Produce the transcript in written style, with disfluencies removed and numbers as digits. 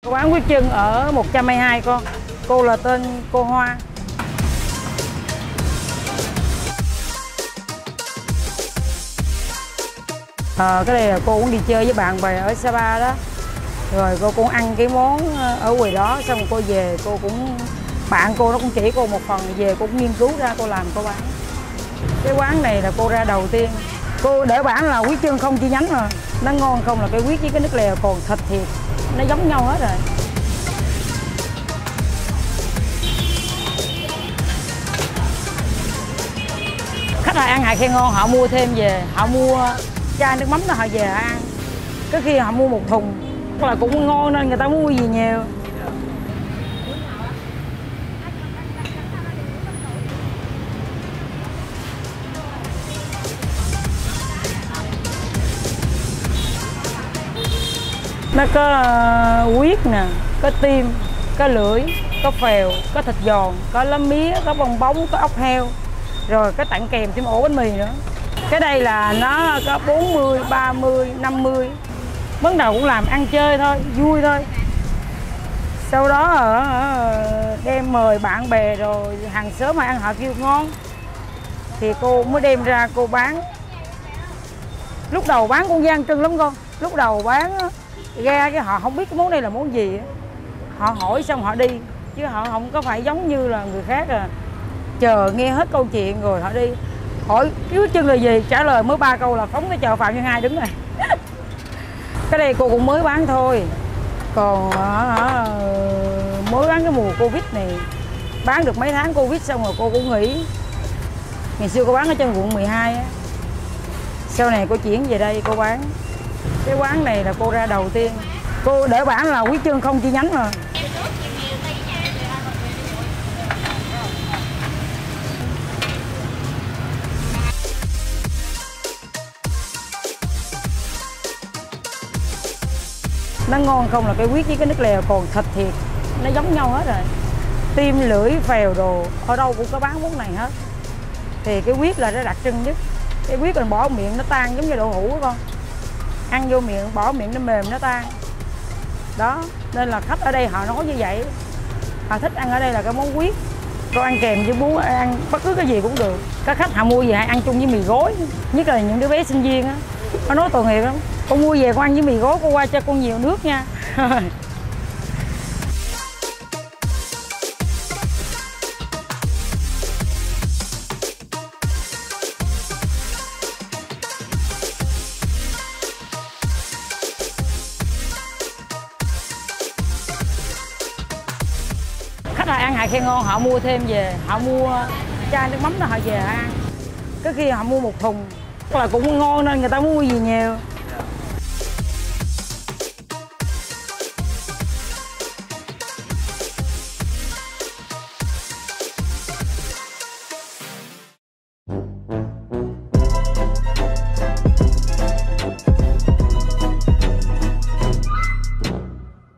Quán Quyết Trưng ở 122 con. Cô là tên cô Hoa. Cái đây là cô cũng đi chơi với bạn bè ở Sapa đó. Rồi cô cũng ăn cái món ở quầy đó, xong rồi cô về cô cũng bạn cô nó cũng chỉ cô một phần, về cô cũng nghiên cứu ra cô làm cô bán. Cái quán này là cô ra đầu tiên. Cô để bản là Quyết Trưng không chi nhánh mà nó ngon không là cái quyết với cái nước lèo, còn thịt thì nó giống nhau hết rồi. Khách hàng ăn hải khen ngon họ mua thêm về, họ mua chai nước mắm đó họ về họ ăn. Có khi họ mua một thùng là cũng ngon nên người ta muốn mua gì nhiều. Nó có huyết nè, có tim, có lưỡi, có phèo, có thịt giòn, có lá mía, có bong bóng, có ốc heo. Rồi có tặng kèm thêm ổ bánh mì nữa. Cái đây là nó có 40, 30, 50. Món nào cũng làm ăn chơi thôi, vui thôi. Sau đó đem mời bạn bè rồi hàng xóm mà ăn họ kêu ngon thì cô mới đem ra cô bán. Lúc đầu bán cũng gian trưng lắm con. Lúc đầu bán ra cái họ không biết cái món này là món gì. Họ hỏi xong họ đi, chứ họ không có phải giống như là người khác chờ nghe hết câu chuyện rồi họ đi. Hỏi cái Quyết Trưng là gì, trả lời mới 3 câu là phóng cái chợ Phạm Nhân Hai đứng rồi. Cái đây cô cũng mới bán thôi. Còn mới bán cái mùa Covid này, bán được mấy tháng Covid xong rồi cô cũng nghỉ. Ngày xưa cô bán ở trên quận 12 á. Sau này cô chuyển về đây cô bán. Cái quán này là cô ra đầu tiên. Cô để bản là Quyết Trưng không chi nhánh mà. Nó ngon không là cái huyết với cái nước lèo, còn thịt thì nó giống nhau hết rồi. Tim, lưỡi, phèo đồ ở đâu cũng có bán món này hết. Thì cái huyết là nó đặc trưng nhất. Cái huyết mình bỏ miệng nó tan giống như đậu hũ của con. Ăn vô miệng, bỏ miệng nó mềm nó tan. Đó, nên là khách ở đây họ nói như vậy. Họ thích ăn ở đây là cái món huyết. Con ăn kèm với bún, ăn bất cứ cái gì cũng được. Các khách họ mua về hay ăn chung với mì gói. Nhất là những đứa bé sinh viên á, nó nói tội nghiệp lắm. Con mua về con ăn với mì gói, con qua cho con nhiều nước nha. Khách hàng ăn hải khen ngon họ mua thêm về, họ mua chai nước mắm đó họ về họ ăn. Có khi họ mua một thùng là cũng ngon nên người ta muốn mua gì nhiều.